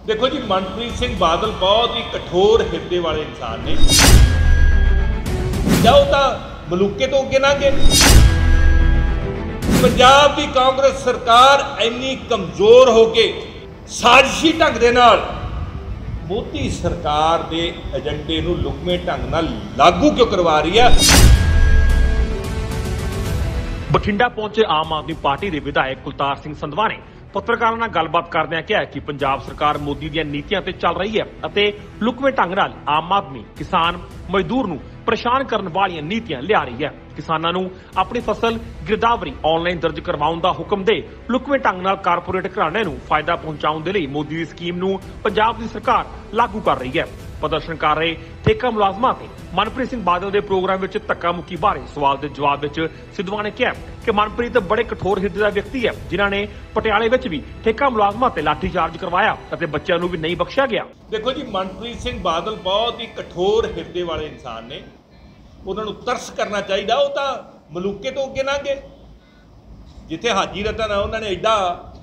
देखो जी, मनप्रीत सिंह बादल बहुत ही कठोर हिरदे वाले इंसान ने। जाओ तो मलूके तो अगे ना गए। पंजाब की कांग्रेस सरकार इन्नी कमजोर हो के साजिशी ढंग दे नाल मोदी सरकार के एजेंडे नूं लुकमे ढंग नाल लागू क्यों करवा रही है। बठिंडा पहुंचे आम आदमी पार्टी के विधायक कुलतार सिंह संधवा ने पत्रकारों नाल गलबात करदਿਆਂ ਕਿਹਾ कि पंजाब सरकार मोदी ਦੀਆਂ ਨੀਤੀਆਂ ਤੇ ਚੱਲ ਰਹੀ ਹੈ ਅਤੇ ਲੁਕਵੇਂ ਢੰਗ ਨਾਲ ਆਮ ਆਦਮੀ ਕਿਸਾਨ ਮਜ਼ਦੂਰ ਨੂੰ ਪਰੇਸ਼ਾਨ ਕਰਨ ਵਾਲੀਆਂ ਨੀਤੀਆਂ ਲਿਆ ਰਹੀ ਹੈ। ਕਿਸਾਨਾਂ ਨੂੰ ਆਪਣੀ ਫਸਲ ਗਿਰਦਾਵਰੀ ਆਨਲਾਈਨ ਦਰਜ ਕਰਵਾਉਣ ਦਾ ਹੁਕਮ ਦੇ ਲੁਕਵੇਂ ਢੰਗ ਨਾਲ ਕਾਰਪੋਰੇਟ ਘਰਾਣਿਆਂ ਨੂੰ ਫਾਇਦਾ ਪਹੁੰਚਾਉਣ ਦੇ ਲਈ ਮੋਦੀ ਦੀ ਸਕੀਮ ਨੂੰ ਪੰਜਾਬ ਦੀ ਸਰਕਾਰ ਲਾਗੂ ਕਰ ਰਹੀ ਹੈ। प्रदर्शन कर रहे ठेका मुलाजमां ते मनप्रीत सिंह बादल के प्रोग्राम में धक्का मुक्की बारे सवाल के जवाब में सिद्धवा ने कहा कि मनप्रीत बड़े कठोर हिरदे का व्यक्ति है जिन्होंने पटियाले में भी ठेका मुलाजमां ते लाठीचार्ज करवाया और बच्चों को भी नहीं बख्शिया गया। देखो जी, मनप्रीत सिंह बादल बहुत ही कठोर हिरदे वाले इंसान ने। उन्होंने तरस करना चाहिए। वो तो मलूके तो अगे ना गए। जिथे हाजी रतन उन्होंने एडा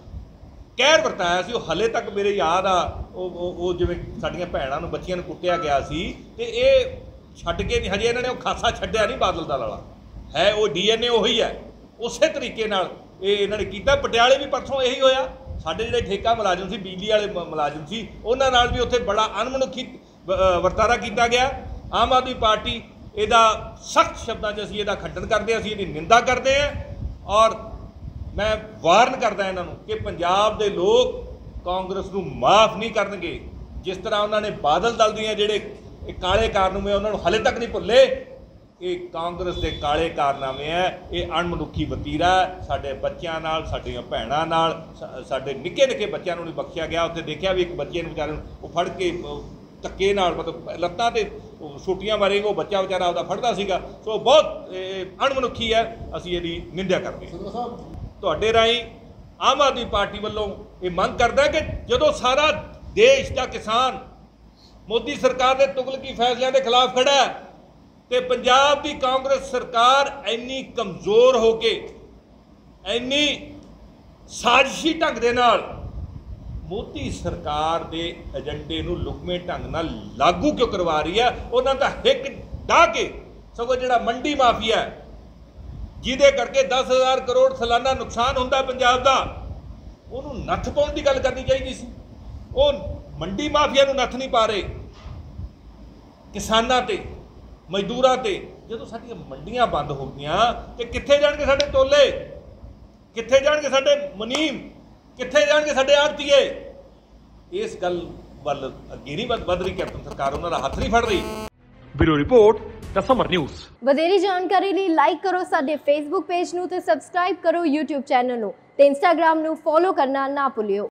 ਕਹਿਰ ਵਰਤਾਇਆ ਸੀ, ਉਹ ਹਲੇ ਤੱਕ ਮੇਰੇ ਯਾਦ ਆ। ਉਹ ਜਿਵੇਂ ਸਾਡੀਆਂ ਭੈਣਾਂ ਨੂੰ ਬੱਚੀਆਂ ਨੂੰ ਕੁੱਟਿਆ ਗਿਆ ਸੀ ਤੇ ਇਹ ਛੱਡ ਕੇ ਨਹੀਂ, ਹਜੇ ਇਹਨਾਂ ਨੇ ਉਹ ਖਾਸਾ ਛੱਡਿਆ ਨਹੀਂ ਬਾਦਲ ਦਾ ਵਾਲਾ ਹੈ। ਉਹ ਡੀਐਨਏ ਉਹੀ ਹੈ। ਉਸੇ ਤਰੀਕੇ ਨਾਲ ਇਹ ਇਹਨਾਂ ਨੇ ਕੀਤਾ। ਪਟਿਆਲੇ ਵੀ ਪਰਸੋਂ ਇਹੀ ਹੋਇਆ। ਸਾਡੇ ਜਿਹੜੇ ਠੇਕਾ ਮੁਲਾਜ਼ਮ ਸੀ, ਬਿਜਲੀ ਵਾਲੇ ਮੁਲਾਜ਼ਮ ਸੀ, ਉਹਨਾਂ ਨਾਲ ਵੀ ਉੱਥੇ ਬੜਾ ਅਣਮਨੁੱਖੀ ਵਰਤਾਰਾ ਕੀਤਾ ਗਿਆ। ਆਮ ਆਦਮੀ ਪਾਰਟੀ ਇਹਦਾ ਸਖਤ ਸ਼ਬਦਾਂ 'ਚ ਅਸੀਂ ਇਹਦਾ ਖੰਡਨ ਕਰਦੇ ਹਾਂ, ਅਸੀਂ ਇਹਦੀ ਨਿੰਦਾ ਕਰਦੇ ਹਾਂ। ਔਰ मैं वार्न करदा इन्हों कि पंजाब के लोग कांग्रेस नूं माफ़ नहीं करनगे। जिस तरह उन्होंने बादल दल दियां जिहड़े काले कारनामे उन्होंने हले तक नहीं भुल्ले। ये कांग्रेस के काले कारनामे है, ये अणमनुखी वतीरा है। साडे बच्चों नाल, साडियां भैणां नाल, साडे निक्के निक्के बच्चों नूं नहीं बख्शिया गया। उत्थे देखिया भी एक बच्चे नूं बेचारे नूं फड़ के धक्के नाल मतलब लत्तां ते छुट्टियां मारेगा, वो बच्चा बेचारा आपदा फड़दा सीगा। सो बहुत अणमनुखी है। असीं इहदी निंदा करदे हां। ਤੁਹਾਡੇ ਰਾਹੀਂ आम आदमी पार्टी ਵੱਲੋਂ ਇਹ ਮੰਗ ਕਰਦਾ ਕਿ ਜਦੋਂ ਸਾਰਾ ਦੇਸ਼ ਦਾ ਕਿਸਾਨ ਮੋਦੀ ਸਰਕਾਰ ਦੇ ਤੁਗਲਕੀ ਫੈਸਲਿਆਂ ਦੇ ਖਿਲਾਫ ਖੜਾ ਹੈ ਤੇ ਪੰਜਾਬ ਦੀ ਕਾਂਗਰਸ ਸਰਕਾਰ ਇੰਨੀ ਕਮਜ਼ੋਰ ਹੋ ਕੇ ਇੰਨੀ ਸਾਜ਼ਿਸ਼ੀ ਢੰਗ ਦੇ ਨਾਲ ਮੋਦੀ ਸਰਕਾਰ ਦੇ ਏਜੰਡੇ ਨੂੰ ਲੁਕਵੇਂ ਢੰਗ ਨਾਲ ਲਾਗੂ ਕਿਉਂ ਕਰਵਾ ਰਹੀ ਹੈ। ਉਹਨਾਂ ਦਾ ਹਿੱਕ ਢਾਹ ਕੇ ਸਗੋਂ ਜਿਹੜਾ ਮੰਡੀ ਮਾਫੀਆ ਜਿਹਦੇ ਕਰਕੇ 10,000 ਕਰੋੜ ਸਾਲਾਨਾ ਨੁਕਸਾਨ ਹੁੰਦਾ ਪੰਜਾਬ ਦਾ, ਉਹਨੂੰ ਨੱਥ ਪਾਉਣ ਦੀ ਗੱਲ ਕਰਨੀ ਚਾਹੀਦੀ ਸੀ। ਉਹ ਮੰਡੀ ਮਾਫੀਆ ਨੂੰ ਨੱਥ ਨਹੀਂ ਪਾ ਰਹੇ। ਕਿਸਾਨਾਂ ਤੇ ਮਜ਼ਦੂਰਾਂ ਤੇ ਜਦੋਂ ਸਾਡੀਆਂ ਮੰਡੀਆਂ ਬੰਦ ਹੋ ਗਈਆਂ ਤੇ ਕਿੱਥੇ ਜਾਣਗੇ ਸਾਡੇ ਤੋਲੇ, ਕਿੱਥੇ ਜਾਣਗੇ ਸਾਡੇ ਮੁਨੀਮ, ਕਿੱਥੇ ਜਾਣਗੇ ਸਾਡੇ ਆੜਤੀਏ। ਇਸ ਗੱਲ ਵੱਲ ਅੱਗੇ ਨਹੀਂ ਵੱਧ ਰਹੀ ਕੈਪਟਨ ਸਰਕਾਰ, ਉਹਨਾਂ ਦਾ ਹੱਥ ਨਹੀਂ ਫੜ ਰਹੀ। Bureau report the summer news. ਵਧੇਰੀ ਜਾਣਕਾਰੀ ਲਈ ਲਾਈਕ ਕਰੋ ਸਾਡੇ ਫੇਸਬੁੱਕ ਪੇਜ ਨੂੰ ਤੇ ਸਬਸਕ੍ਰਾਈਬ ਕਰੋ YouTube ਚੈਨਲ ਨੂੰ ਤੇ Instagram ਨੂੰ ਫੋਲੋ ਕਰਨਾ ਨਾ ਭੁੱਲਿਓ।